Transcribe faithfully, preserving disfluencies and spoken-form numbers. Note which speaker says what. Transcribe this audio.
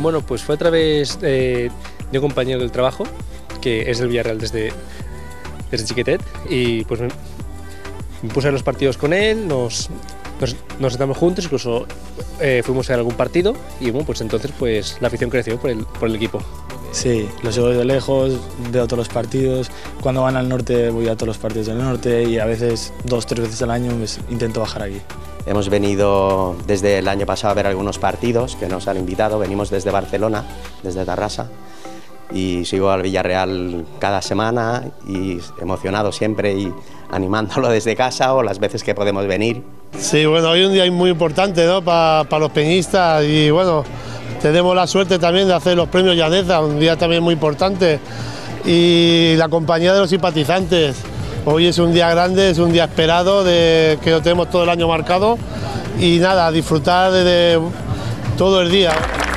Speaker 1: Bueno, pues fue a través eh, de un compañero del trabajo, que es del Villarreal desde, desde chiquitet, y pues me, me puse a los partidos con él, nos, nos, nos sentamos juntos, incluso eh, fuimos a algún partido, y bueno, pues entonces pues la afición creció por el, por el equipo.
Speaker 2: Sí, los sigo de lejos, veo todos los partidos. Cuando van al norte voy a todos los partidos del norte y a veces dos, tres veces al año pues, intento bajar aquí.
Speaker 3: Hemos venido desde el año pasado a ver algunos partidos que nos han invitado. Venimos desde Barcelona, desde Tarrasa, y sigo al Villarreal cada semana y emocionado siempre y animándolo desde casa o las veces que podemos venir.
Speaker 4: Sí, bueno, hoy es un día muy importante, ¿no?, para pa los peñistas y bueno, tenemos la suerte también de hacer los premios Llaneza, un día también muy importante, y la compañía de los simpatizantes. Hoy es un día grande, es un día esperado, de, que lo tenemos todo el año marcado, y nada, disfrutar de, de todo el día.